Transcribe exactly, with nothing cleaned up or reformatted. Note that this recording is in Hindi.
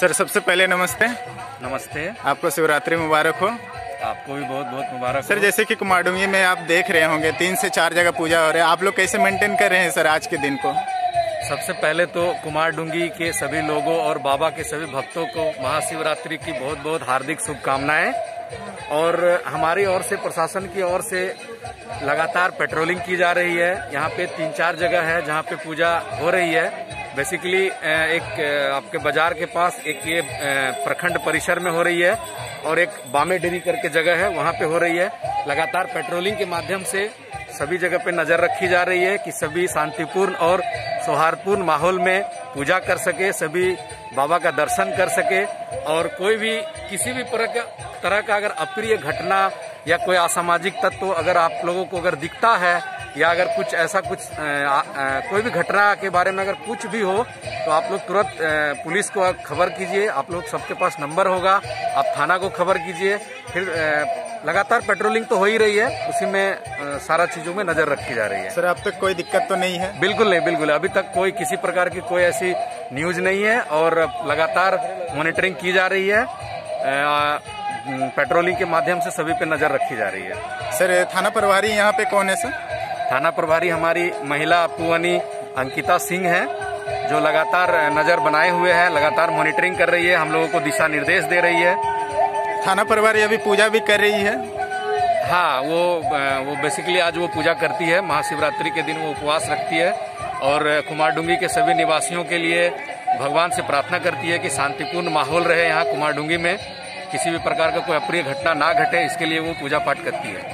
सर सबसे पहले नमस्ते। नमस्ते। आपको शिवरात्रि मुबारक हो। आपको भी बहुत बहुत मुबारक सर हो। जैसे कि कुमारडुंगी में आप देख रहे होंगे तीन से चार जगह पूजा हो रहा है, आप लोग कैसे मेंटेन कर रहे हैं सर आज के दिन को? सबसे पहले तो कुमारडुंगी के सभी लोगों और बाबा के सभी भक्तों को महाशिवरात्रि की बहुत बहुत हार्दिक शुभकामनाएं। और हमारी ओर से, प्रशासन की ओर से लगातार पेट्रोलिंग की जा रही है। यहाँ पे तीन चार जगह है जहाँ पे पूजा हो रही है। बेसिकली एक आपके बाजार के पास एक ये प्रखंड परिसर में हो रही है और एक बामे डेरी करके जगह है, वहाँ पे हो रही है। लगातार पेट्रोलिंग के माध्यम से सभी जगह पे नजर रखी जा रही है कि सभी शांतिपूर्ण और सौहार्दपूर्ण माहौल में पूजा कर सके, सभी बाबा का दर्शन कर सके और कोई भी किसी भी तरह का अगर अप्रिय घटना या कोई असामाजिक तत्व अगर आप लोगों को अगर दिखता है या अगर कुछ ऐसा कुछ आ, आ, कोई भी घटना के बारे में अगर कुछ भी हो तो आप लोग तुरंत पुलिस को खबर कीजिए। आप लोग सबके पास नंबर होगा, आप थाना को खबर कीजिए। फिर आ, लगातार पेट्रोलिंग तो हो ही रही है, उसी में आ, सारा चीजों में नजर रखी जा रही है। सर अब तक कोई दिक्कत तो नहीं है? बिल्कुल नहीं, बिल्कुल अभी तक कोई किसी प्रकार की कोई ऐसी न्यूज नहीं है और लगातार मॉनिटरिंग की जा रही है। आ, पेट्रोलिंग के माध्यम से सभी पे नजर रखी जा रही है। सर थाना प्रभारी यहाँ पे कौन है सर? थाना प्रभारी हमारी महिला पुअनी अंकिता सिंह है, जो लगातार नजर बनाए हुए है, लगातार मॉनिटरिंग कर रही है, हम लोगों को दिशा निर्देश दे रही है। थाना प्रभारी अभी पूजा भी कर रही है? हाँ, वो वो बेसिकली आज वो पूजा करती है। महाशिवरात्रि के दिन वो उपवास रखती है और कुमारडुंगी के सभी निवासियों के लिए भगवान से प्रार्थना करती है कि शांतिपूर्ण माहौल रहे यहाँ कुमारडुंगी में, किसी भी प्रकार का कोई अप्रिय घटना ना घटे, इसके लिए वो पूजा पाठ करती है।